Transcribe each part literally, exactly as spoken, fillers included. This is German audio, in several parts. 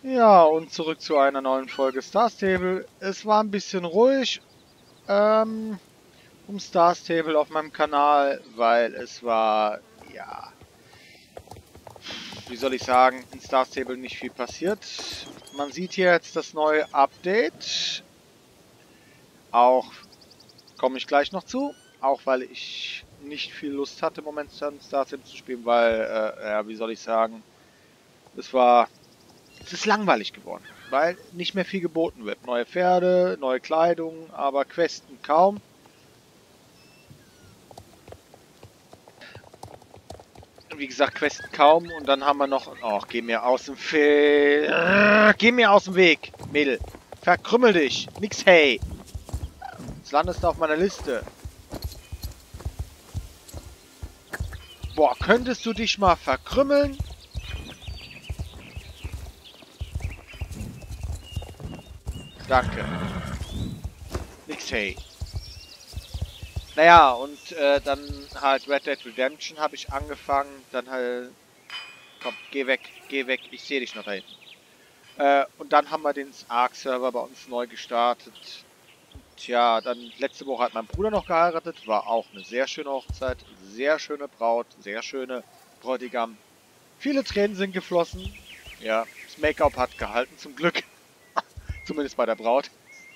Ja, und zurück zu einer neuen Folge Star Stable. Es war ein bisschen ruhig ähm, um Star Stable auf meinem Kanal, weil es war, ja, wie soll ich sagen, in Star Stable nicht viel passiert. Man sieht hier jetzt das neue Update. Auch komme ich gleich noch zu. Auch weil ich nicht viel Lust hatte, momentan Star Stable zu spielen, weil, äh, ja, wie soll ich sagen, es war... Es ist langweilig geworden, weil nicht mehr viel geboten wird. Neue Pferde, neue Kleidung, aber Questen kaum. Wie gesagt, Questen kaum. Und dann haben wir noch... Oh, geh mir aus dem Weg. Äh, geh mir aus dem Weg, Mädel. Verkrümmel dich. Nix, hey. Jetzt landest du auf meiner Liste. Boah, könntest du dich mal verkrümmeln? Danke. Nix, hey. Naja, und äh, dann halt Red Dead Redemption habe ich angefangen. Dann halt... Komm, geh weg, geh weg. Ich sehe dich noch da hinten. Äh, und dann haben wir den Ark-Server bei uns neu gestartet. Tja, dann letzte Woche hat mein Bruder noch geheiratet. War auch eine sehr schöne Hochzeit. Sehr schöne Braut. Sehr schöne Bräutigam. Viele Tränen sind geflossen. Ja, das Make-up hat gehalten zum Glück. Zumindest bei der Braut.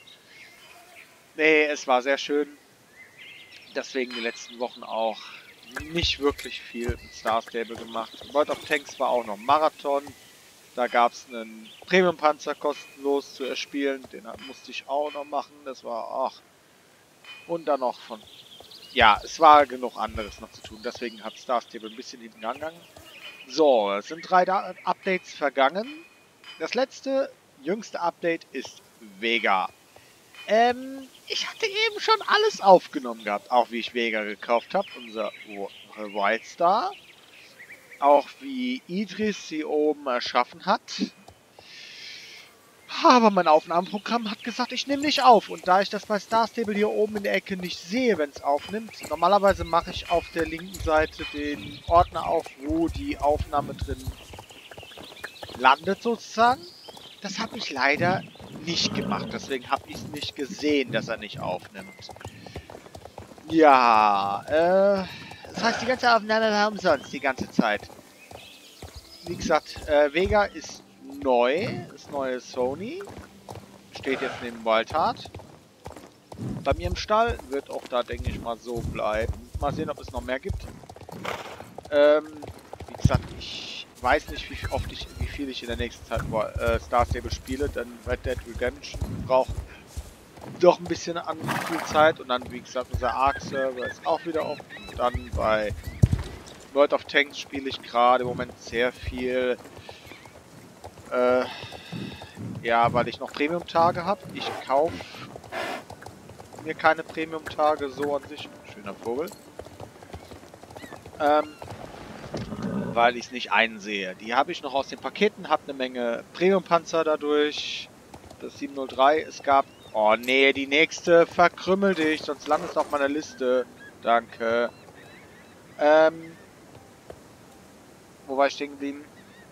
Nee, es war sehr schön. Deswegen die letzten Wochen auch nicht wirklich viel mit Star Stable gemacht. World of Tanks war auch noch Marathon. Da gab es einen Premium-Panzer kostenlos zu erspielen. Den musste ich auch noch machen. Das war auch. Und dann noch von... Ja, es war genug anderes noch zu tun. Deswegen hat Star Stable ein bisschen hinten angegangen. So, es sind drei da Updates vergangen. Das letzte, jüngste Update ist Vega. Ähm, ich hatte eben schon alles aufgenommen gehabt. Auch wie ich Vega gekauft habe. Unser Wildstar. Auch wie Idris sie oben erschaffen hat. Aber mein Aufnahmeprogramm hat gesagt, ich nehme nicht auf. Und da ich das bei Star Stable hier oben in der Ecke nicht sehe, wenn es aufnimmt, normalerweise mache ich auf der linken Seite den Ordner auf, wo die Aufnahme drin landet sozusagen. Das habe ich leider nicht gemacht. Deswegen habe ich es nicht gesehen, dass er nicht aufnimmt. Ja, äh... das heißt, die ganze Aufnahme war umsonst, die ganze Zeit. Wie gesagt, äh, Vega ist neu, das neue Sony. Steht jetzt neben Wildheart. Bei mir im Stall wird auch da, denke ich mal, so bleiben. Mal sehen, ob es noch mehr gibt. Ähm, wie gesagt, ich weiß nicht, wie oft ich, wie viel ich in der nächsten Zeit äh, Star Stable spiele, denn Red Dead Redemption braucht doch ein bisschen an viel Zeit. Und dann, wie gesagt, unser Ark-Server ist auch wieder offen. Dann bei World of Tanks spiele ich gerade im Moment sehr viel. Äh, ja, weil ich noch Premium-Tage habe. Ich kaufe mir keine Premium-Tage so an sich. Schöner Vogel. Ähm, weil ich es nicht einsehe. Die habe ich noch aus den Paketen, habe eine Menge Premium-Panzer dadurch. Das sieben null drei. Es gab... Oh nee, die nächste. Verkrümmel dich, sonst landest du auf meiner Liste. Danke. Ähm... Wo war ich stehen geblieben?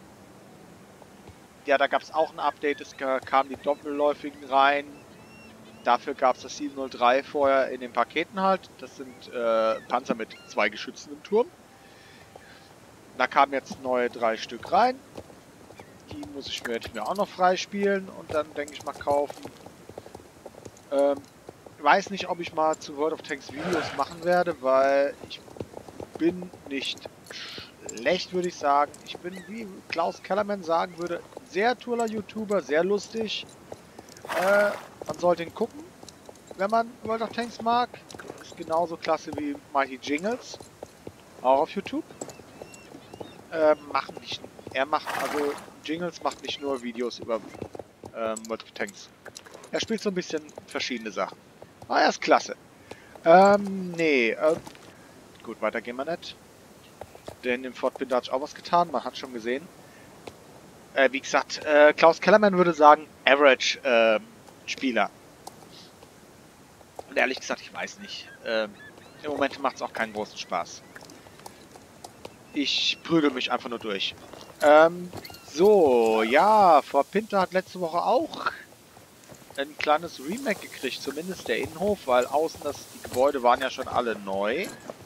Ja, da gab es auch ein Update. Es kamen die Doppelläufigen rein. Dafür gab es das sieben null drei vorher in den Paketen halt. Das sind äh, Panzer mit zwei Geschützen im Turm. Da kamen jetzt neue drei Stück rein. Die muss ich mir, ich mir auch noch freispielen und dann denke ich mal kaufen. Ähm, weiß nicht, ob ich mal zu World of Tanks Videos machen werde, weil ich bin nicht schlecht, würde ich sagen. Ich bin, wie Klaus Kellerman sagen würde, sehr toller YouTuber, sehr lustig. Äh, man sollte ihn gucken, wenn man World of Tanks mag. Ist genauso klasse wie Mighty Jingles. Auch auf YouTube. Äh, machen nicht, er macht, also Jingles macht nicht nur Videos über ähm, World of Tanks. Er spielt so ein bisschen verschiedene Sachen. Ah, er ist klasse. Ähm, nee, äh, gut, weiter gehen wir nicht. Denn im Fort Binder hat sich auch was getan, man hat schon gesehen. Äh, wie gesagt, äh, Klaus Kellerman würde sagen, Average äh, Spieler. Und ehrlich gesagt, ich weiß nicht. Äh, Im Moment macht es auch keinen großen Spaß. Ich prügel mich einfach nur durch. Ähm, So, ja, Fort Pinter hat letzte Woche auch ein kleines Remake gekriegt, zumindest der Innenhof, weil außen das, die Gebäude waren ja schon alle neu.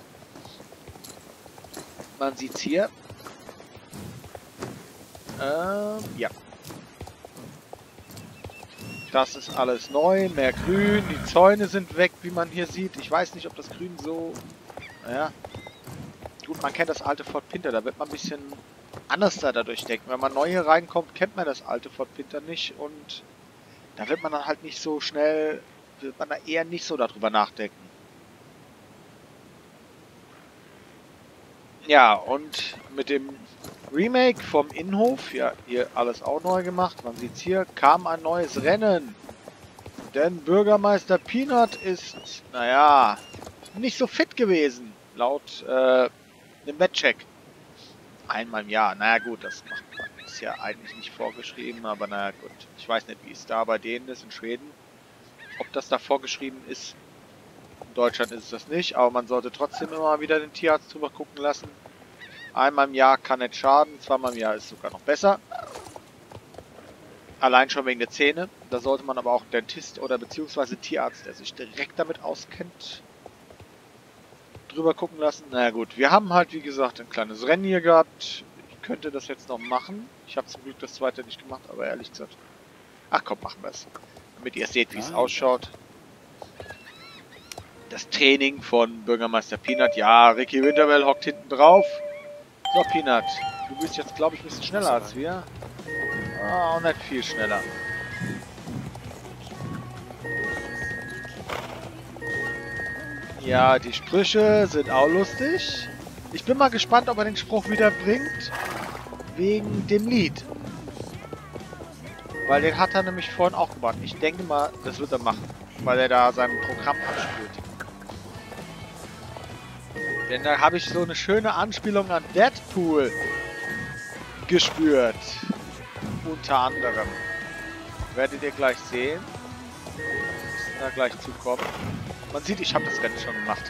Man sieht's hier. Ähm, ja. Das ist alles neu, mehr Grün, die Zäune sind weg, wie man hier sieht. Ich weiß nicht, ob das Grün so... Naja. Gut, man kennt das alte Fort Pinter, da wird man ein bisschen anders da dadurch denken. Wenn man neu hier reinkommt, kennt man das alte Fort Pinter nicht und da wird man dann halt nicht so schnell, wird man da eher nicht so darüber nachdenken. Ja, und mit dem Remake vom Innenhof, ja, hier alles auch neu gemacht, man sieht's hier, kam ein neues Rennen. Denn Bürgermeister Peanut ist, naja, nicht so fit gewesen, laut äh, dem Wettcheck. Einmal im Jahr, naja gut, das macht man, ist ja eigentlich nicht vorgeschrieben, aber naja gut. Ich weiß nicht, wie es da bei denen ist in Schweden. Ob das da vorgeschrieben ist. In Deutschland ist es das nicht, aber man sollte trotzdem immer wieder den Tierarzt drüber gucken lassen. Einmal im Jahr kann nicht schaden, zweimal im Jahr ist sogar noch besser. Allein schon wegen der Zähne. Da sollte man aber auch einen Dentist oder beziehungsweise Tierarzt, der sich direkt damit auskennt, drüber gucken lassen. Naja gut, wir haben halt wie gesagt ein kleines Rennen hier gehabt. Ich könnte das jetzt noch machen. Ich habe zum Glück das zweite nicht gemacht, aber ehrlich gesagt... Ach komm, machen wir es. Damit ihr seht, wie es ausschaut. Das Training von Bürgermeister Peanut. Ja, Ricky Winterwell hockt hinten drauf. So, Peanut, du bist jetzt, glaube ich, ein bisschen schneller als wir. Ah, auch nicht viel schneller. Ja, die Sprüche sind auch lustig. Ich bin mal gespannt, ob er den Spruch wieder bringt. Wegen dem Lied. Weil den hat er nämlich vorhin auch gemacht. Ich denke mal, das wird er machen. Weil er da sein Programm abspielt. Denn da habe ich so eine schöne Anspielung an Deadpool gespürt. Unter anderem. Werdet ihr gleich sehen. Müssen da gleich zukommen. Man sieht, ich habe das Rennen schon gemacht.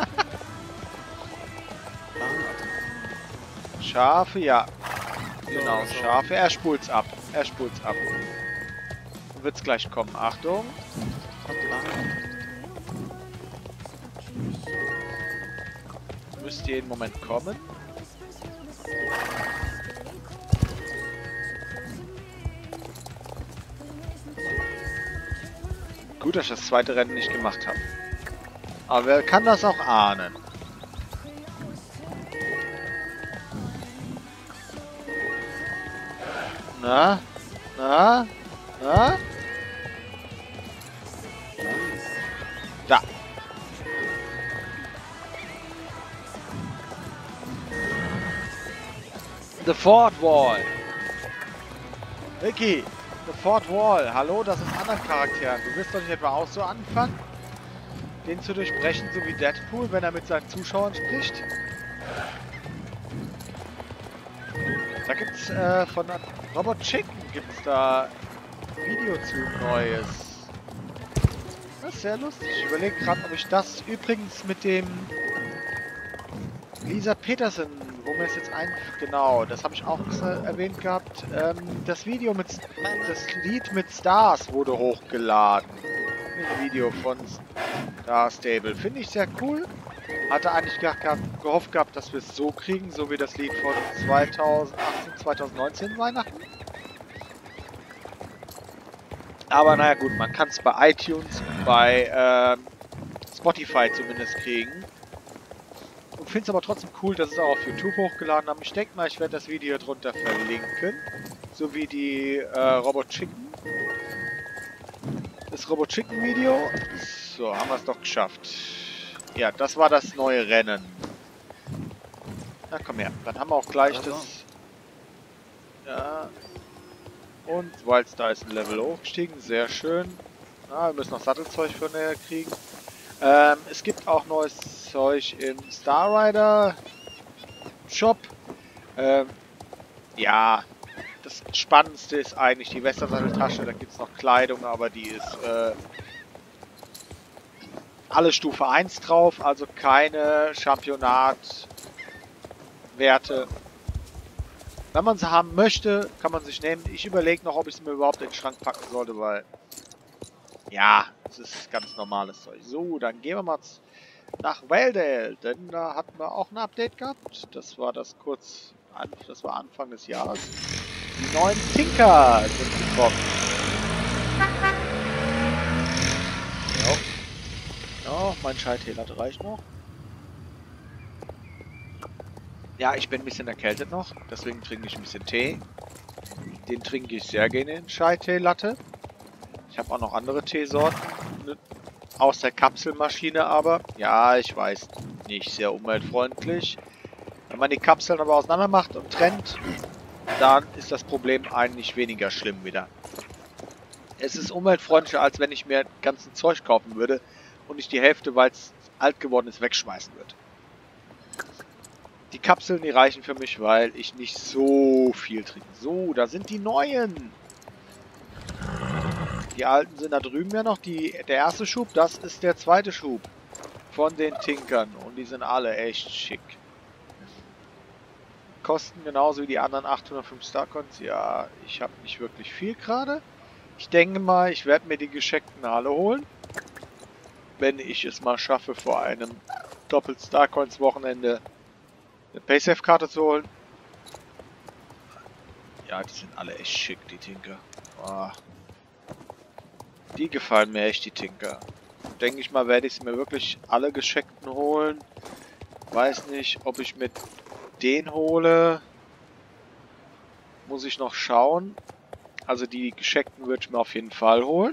Schafe, ja. Genau, Schafe. Er spult's ab. Er spult's ab. Wird's gleich kommen. Achtung. Müsst ihr jeden Moment kommen. Gut, dass ich das zweite Rennen nicht gemacht habe. Aber wer kann das auch ahnen? Na? Na? Na? Da. The Fort Wall. Ricky, The Fort Wall. Hallo, das ist anderen Charakteren. Du wirst doch nicht etwa auch so anfangen, den zu durchbrechen, so wie Deadpool, wenn er mit seinen Zuschauern spricht? Da gibt's äh, von Robot Chicken gibt's da Video zu Neues. Das ist sehr lustig. Ich überlege gerade, ob ich das übrigens mit dem Lisa Peterson, wo mir es jetzt ein... Genau, das habe ich auch erwähnt gehabt. Ähm, das Video mit... Das Lied mit Stars wurde hochgeladen. Ein Video von Star Stable. Finde ich sehr cool. Hatte eigentlich gehabt, gehofft gehabt, dass wir es so kriegen, so wie das Lied von zweitausendachtzehn, zweitausendneunzehn Weihnachten. Aber naja gut, man kann es bei iTunes, bei ähm, Spotify zumindest kriegen. Und finde es aber trotzdem cool, dass es auch auf YouTube hochgeladen haben. Ich denke mal, ich werde das Video drunter verlinken. So wie die äh, Robot Chicken. Das Robot Chicken Video. So, haben wir es doch geschafft. Ja, das war das neue Rennen. Na komm her, dann haben wir auch gleich das... Ja... Und Wildstar ist ein Level hochgestiegen, sehr schön. Na, wir müssen noch Sattelzeug von der kriegen. Ähm, es gibt auch neues Zeug im Star Rider Shop. Ähm, ja, das Spannendste ist eigentlich die Westersatteltasche. Da gibt es noch Kleidung, aber die ist äh, alle Stufe eins drauf, also keine Championat-Werte. Wenn man sie haben möchte, kann man sich nehmen. Ich überlege noch, ob ich es mir überhaupt in den Schrank packen sollte, weil... Ja, es ist ganz normales Zeug. So, dann gehen wir mal nach Valedale, denn da hatten wir auch ein Update gehabt. Das war das kurz... An, das war Anfang des Jahres. Die neuen Tinker sind gekommen. Ja, oh, mein Scheithehler reicht noch. Ja, ich bin ein bisschen erkältet noch, deswegen trinke ich ein bisschen Tee. Den trinke ich sehr gerne in Chai-Tee-Latte. Ich habe auch noch andere Teesorten aus der Kapselmaschine, aber ja, ich weiß, nicht sehr umweltfreundlich. Wenn man die Kapseln aber auseinander macht und trennt, dann ist das Problem eigentlich weniger schlimm wieder. Es ist umweltfreundlicher, als wenn ich mir ganzen Zeug kaufen würde und ich die Hälfte, weil es alt geworden ist, wegschmeißen würde. Die Kapseln, die reichen für mich, weil ich nicht so viel trinke. So, da sind die neuen. Die alten sind da drüben ja noch. Die, der erste Schub, das ist der zweite Schub von den Tinkern. Und die sind alle echt schick. Kosten genauso wie die anderen achthundertfünf Starcoins. Ja, ich habe nicht wirklich viel gerade. Ich denke mal, ich werde mir die gescheckten alle holen. Wenn ich es mal schaffe, vor einem Doppelt-Starcoins-Wochenende eine Paysafe-Karte zu holen. Ja, die sind alle echt schick, die Tinker. Oh. Die gefallen mir echt, die Tinker. Denke ich mal, werde ich sie mir wirklich alle gescheckten holen. Weiß nicht, ob ich mit den hole. Muss ich noch schauen. Also die gescheckten würde ich mir auf jeden Fall holen.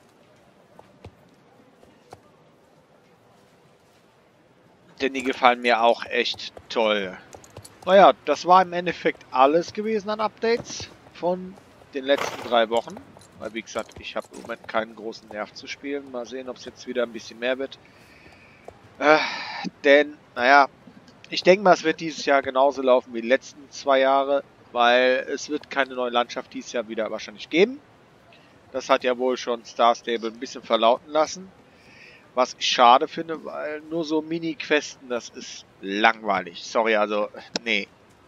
Denn die gefallen mir auch echt toll. Naja, das war im Endeffekt alles gewesen an Updates von den letzten drei Wochen. Weil wie gesagt, ich habe im Moment keinen großen Nerv zu spielen. Mal sehen, ob es jetzt wieder ein bisschen mehr wird. Äh, denn, naja, ich denke mal, es wird dieses Jahr genauso laufen wie die letzten zwei Jahre. Weil es wird keine neue Landschaft dieses Jahr wieder wahrscheinlich geben. Das hat ja wohl schon Star Stable ein bisschen verlauten lassen. Was ich schade finde, weil nur so Mini-Questen, das ist langweilig. Sorry, also, nee.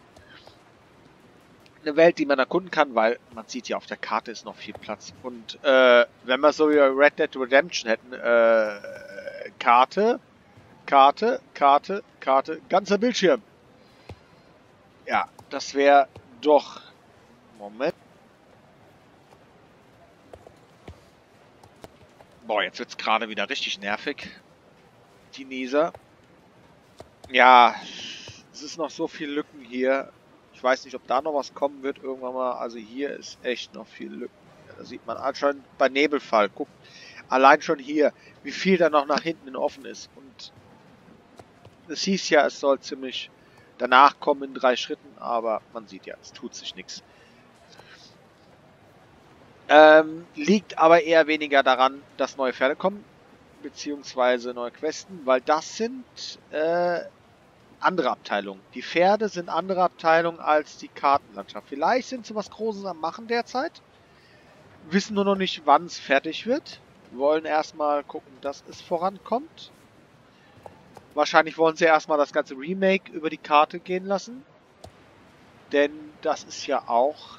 Eine Welt, die man erkunden kann, weil man sieht ja auf der Karte ist noch viel Platz. Und äh, wenn wir so wie Red Dead Redemption hätten, äh, Karte, Karte, Karte, Karte, ganzer Bildschirm. Ja, das wäre doch... Moment. Boah, jetzt wird's gerade wieder richtig nervig. Die Nieser. Ja, es ist noch so viel Lücken hier. Ich weiß nicht, ob da noch was kommen wird irgendwann mal. Also hier ist echt noch viel Lücken. Ja, da sieht man anscheinend bei Nebelfall. Guckt, allein schon hier, wie viel da noch nach hinten offen ist. Und es hieß ja, es soll ziemlich danach kommen in drei Schritten. Aber man sieht ja, es tut sich nichts. Ähm, liegt aber eher weniger daran, dass neue Pferde kommen, beziehungsweise neue Questen, weil das sind äh, andere Abteilungen. Die Pferde sind andere Abteilungen als die Kartenlandschaft. Vielleicht sind sie was Großes am Machen derzeit, wissen nur noch nicht, wann es fertig wird, wollen erstmal gucken, dass es vorankommt. Wahrscheinlich wollen sie erstmal das ganze Remake über die Karte gehen lassen, denn das ist ja auch...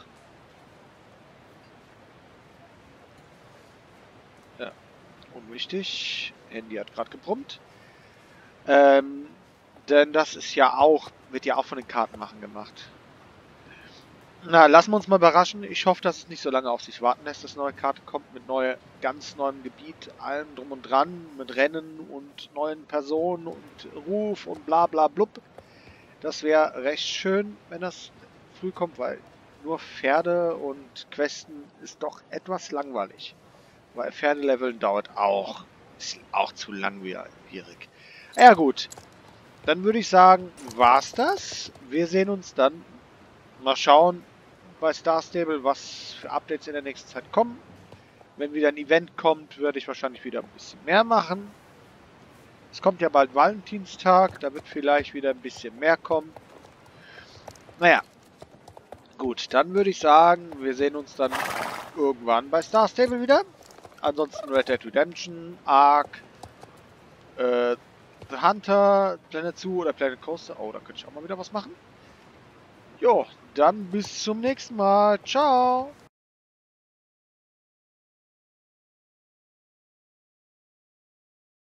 Unwichtig. Handy hat gerade gebrummt. Ähm, denn das ist ja auch, wird ja auch von den Kartenmachern gemacht. Na, lassen wir uns mal überraschen. Ich hoffe, dass es nicht so lange auf sich warten lässt, dass eine neue Karte kommt mit neue, ganz neuem Gebiet, allem drum und dran, mit Rennen und neuen Personen und Ruf und bla bla blub. Das wäre recht schön, wenn das früh kommt, weil nur Pferde und Questen ist doch etwas langweilig. Weil Pferdeleveln dauert auch. Ist auch zu langwierig. Ja gut. Dann würde ich sagen, war's das. Wir sehen uns dann. Mal schauen bei Star Stable, was für Updates in der nächsten Zeit kommen. Wenn wieder ein Event kommt, würde ich wahrscheinlich wieder ein bisschen mehr machen. Es kommt ja bald Valentinstag. Da wird vielleicht wieder ein bisschen mehr kommen. Naja. Gut, dann würde ich sagen, wir sehen uns dann irgendwann bei Star Stable wieder. Ansonsten Red Dead Redemption, Ark, äh, The Hunter, Planet Zoo oder Planet Coaster. Oh, da könnte ich auch mal wieder was machen. Jo, dann bis zum nächsten Mal. Ciao.